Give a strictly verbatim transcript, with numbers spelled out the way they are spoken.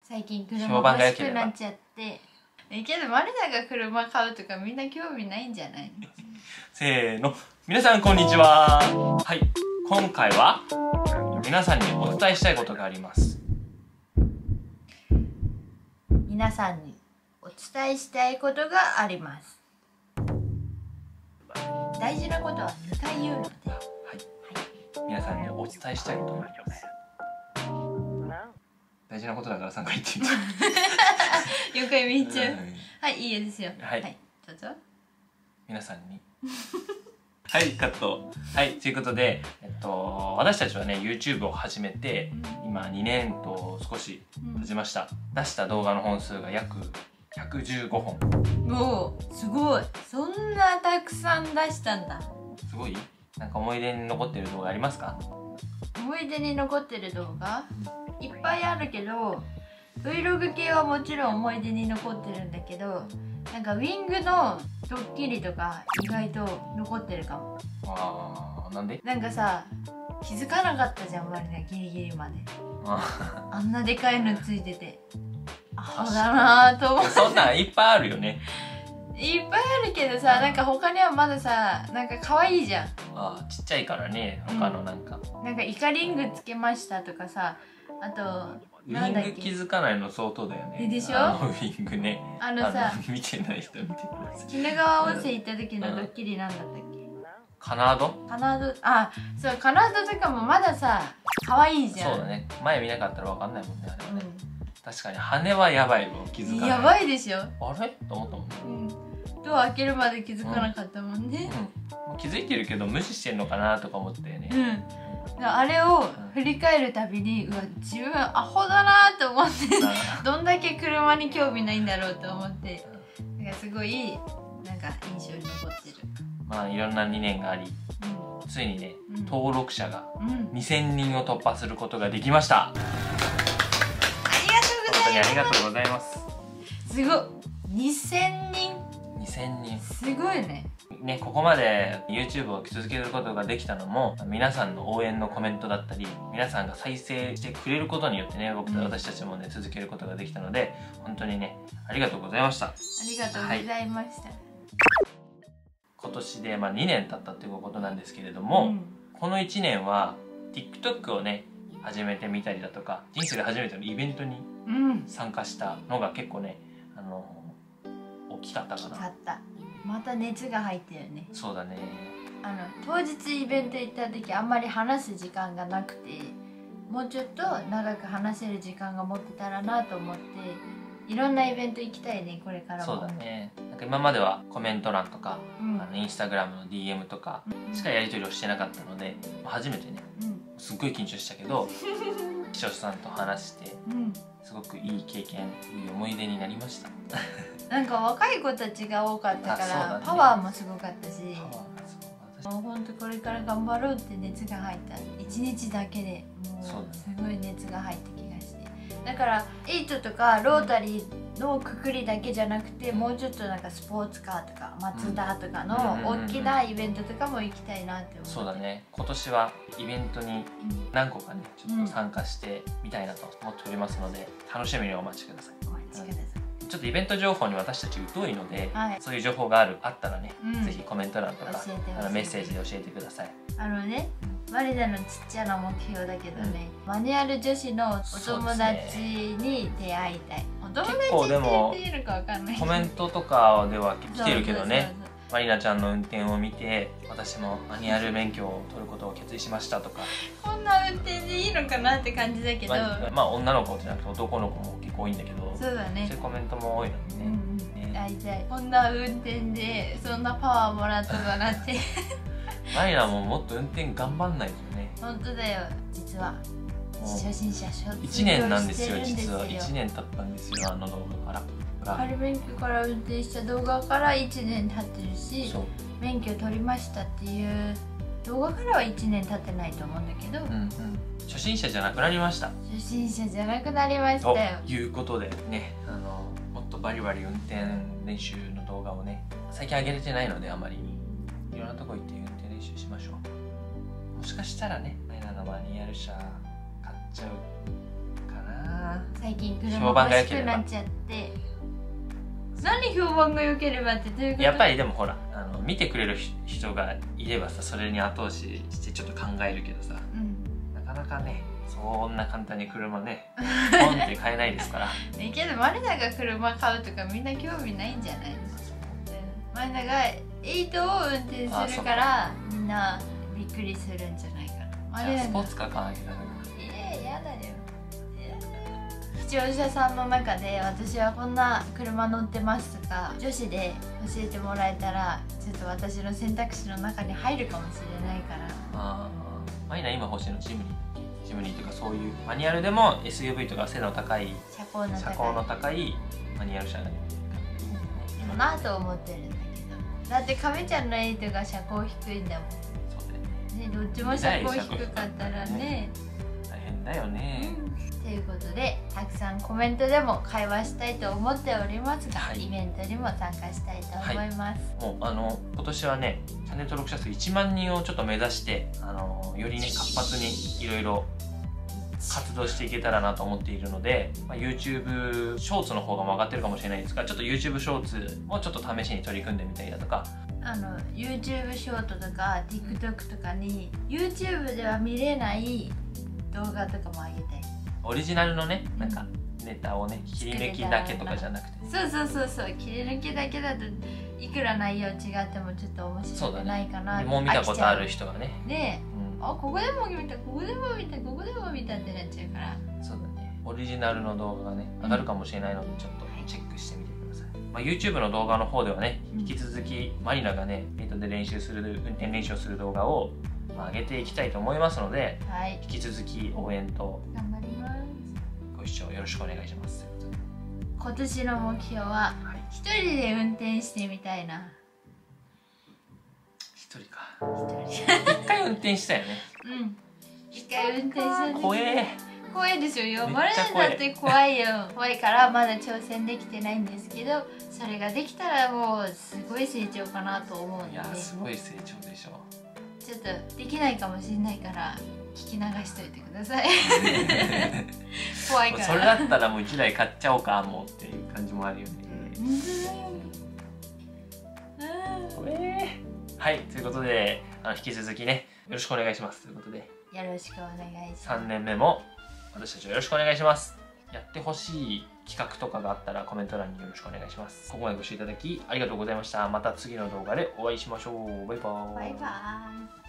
最近車が欲しくなっちゃって。えけどマリナが車買うとかみんな興味ないんじゃない？ せーの、皆さんこんにちは。はい、今回は皆さんにお伝えしたいことがあります。 皆さんにお伝えしたいことがあります。大事なことはにかい言うので、はい、はい、 皆さんにお伝えしたいことがあります。大事なことだからさんかい言ってみて。 よんかいめいっちゃう。はい、いいえですよ。 はい、 はい、どうぞ。 皆さんにはい、カット。はい、ということで、えっと、私たちはね YouTube を始めて、うん、今にねんと少し経ちました、うん、出した動画の本数が約ひゃくじゅうごほん。 おお、すごい。そんなたくさん出したんだ。 すごい。なんか思い出に残ってる動画ありますか？ 思い出に残ってる動画、うん、いっぱいあるけど Vlog 系はもちろん思い出に残ってるんだけど、なんかウィングのドッキリとか意外と残ってるかも。 あー、なんで？ なんかさ、気づかなかったじゃん、マリナ、ギリギリまで。あんなでかいのついててアホだなーと思って。 そんなんいっぱいあるよね。 いっぱいあるけどさ、なんか他にはまださ、なんか可愛いじゃん。 ああ、ちっちゃいからね、他のなんか、 うん、なんかイカリングつけましたとかさ、あとウィング気づかないの相当だよね。 でしょ？ あのウィングね。 あのさ、 見てない人見てください。 鬼怒川温泉行った時のドッキリなんだったっけ？ カナード？ カナード、あ、そう、カナードとかもまださ、可愛いじゃん。 そうだね。前見なかったらわかんないもんね、あれはね。うん、確かに羽はやばいもん、気づかない。 やばいでしょ。あれ？と思ったもんね。 うん。ドア開けるまで気づかなかったもんね。 うんうん、気づいてるけど無視してんのかなとか思ったよね。 うん。あれを振り返るたびに、うわ、自分アホだなと思ってどんだけ車に興味ないんだろうと思って、なんかすごいなんか印象に残ってる。 まあいろんなにねんがあり、うん、ついにね、うん、登録者がにせんにんを突破することができました。ありがとうございます。本当にありがとうございます。 すごい、にせんにん。 にせんにん。 すごいね。 ね、ここまで YouTube を続けることができたのも皆さんの応援のコメントだったり、皆さんが再生してくれることによってね、僕と私たちもね続けることができたので、本当にねありがとうございました。ありがとうございました。はい、 今年でまあにねん経ったということなんですけれども、うん、このいちねんは TikTok をね始めてみたりだとか、人生で初めてのイベントに参加したのが結構ね、あの大きかったかな。 大きかった。また熱が入ってるね。 そうだね。 あの当日イベント行った時あんまり話す時間がなくて、もうちょっと長く話せる時間が持ってたらなと思って、いろんなイベント行きたいね、これからも。 そうだね。なんか今まではコメント欄とか、うん、あのインスタグラムの ディーエム とかしかやり取りをしてなかったので、うん、初めてね、うん、すっごい緊張したけど視聴者さんと話して、うん、すごくいい経験、いい思い出になりましたなんか若い子たちが多かったから、ね、パワーもすごかったし、もうほんとこれから頑張ろうって熱が入ったいちにちだけでもうすごい熱が入った気がして、だからエイトとかロータリーのくくりだけじゃなくて、もうちょっとなんかスポーツカーとかマツダとかの大きなイベントとかも行きたいなって思って。 そうだね、今年はイベントに何個かねちょっと参加してみたいなと思っておりますので、楽しみにお待ちください。 お待ちください。 ちょっとイベント情報に私たち疎いので、はい、そういう情報があるあったらね、うん、ぜひコメント欄とかあのメッセージで教えてください。 あのね、マリナのちっちゃな目標だけどね、うん、マニュアル女子のお友達に出会いたい。お友達って言っていいのかわかんない。 コメントとかでは来てるけどね、マリナちゃんの運転を見て私もマニュアル免許を取ることを決意しましたとかこんな運転でいいのかなって感じだけど、 まあ、まあ女の子じゃなくて男の子も結構多いんだけど、 そうだね、 そういうコメントも多いのでね、うんうん、大体こんな運転でそんなパワーもらったかなってマリナももっと運転頑張んないとね。 本当だよ、実は初心者初いちねんなんですよ。実はいちねん経ったんですよ、あの動画から。 仮免許から運転した動画からいちねん経ってるし、免許取りましたっていう動画からはいちねん経ってないと思うんだけど、うん、うん、 初心者じゃなくなりました。 初心者じゃなくなりましたよ。 ということでね、あのもっとバリバリ運転練習の動画をね最近上げれてないので、あまりにいろんなとこ行って運転練習しましょう。もしかしたらねマイナーのマニュアル車買っちゃうかなな。最近車が欲しくなっちゃって。何評判が良ければってどういうこと？ やっぱりでもほらあの見てくれる人がいればさ、それに後押ししてちょっと考えるけどさ、うん、なかなかねそんな簡単に車ねポンって買えないですから。 ねけどマリナが車買うとかみんな興味ないんじゃないの？マリナがエイトを運転するからみんなびっくりするんじゃないかな。 じゃあスポーツカー買わなきゃダメだ。 ええやだよ。視聴者さんの中で私はこんな車乗ってますとか女子で教えてもらえたらちょっと私の選択肢の中に入るかもしれないから。ああ、マイナ今欲しいのジムニージムニーとかそういうマニュアルでも エスユーブイ とか背の高い車高の高い車高の高いマニュアル車がいいかなと思ってるんだけど、だって亀ちゃんのエイトが車高低いんだもん。そうだよね。ね、どっちも車高低かったらね大変だよね、 うんということでたくさんコメントでも会話したいと思っておりますが、はい、イベントにも参加したいと思います、 はい、もうあの今年はねチャンネル登録者数いちまんにんをちょっと目指してあのよりね活発にいろいろ活動していけたらなと思っているので、まあ、YouTube ショーツの方がも上がってるかもしれないですが、ちょっと YouTube ショーツもちょっと試しに取り組んでみたりだとか、 あの YouTube ショートとか TikTok とかに YouTube では見れない動画とかも上げたい。 オリジナルのね、なんかネタをね切り抜きだけとかじゃなくて、 そうそうそうそう、切り抜きだけだといくら内容違ってもちょっと面白くないかな、ね、 もう見たことある人がねねえ、うん、あここでも見たここでも見たここでも見たってなっちゃうから。 そうだね、オリジナルの動画がね上がるかもしれないのでちょっとチェックしてみてください、まあ、YouTube の動画の方ではね引き続きマリナがねエイトで練習する運転練習をする動画を上げていきたいと思いますので、はい、引き続き応援と頑張ります。 ご視聴よろしくお願いします。 今年の目標は一人で運転してみたいな。 一人か。一人。一回運転したよね。 うん。一回運転した。 怖え。 怖いですよ。マリナだって怖いよ。怖いからまだ挑戦できてないんですけど、それができたらもうすごい成長かなと思うので。 いやすごい成長でしょ。 ちょっとできないかもしれないから聞き流しといてください。怖いから。 それだったらもう一台買っちゃおうかもうっていう感じもあるよね。はい、ということであの引き続きねよろしくお願いしますということで、 よろしくお願いします。 さんねんめも私たちをよろしくお願いします。やってほしい企画とかがあったらコメント欄によろしくお願いします。ここまでご視聴いただきありがとうございました。また次の動画でお会いしましょう。バイバーイ。 バイバーイ。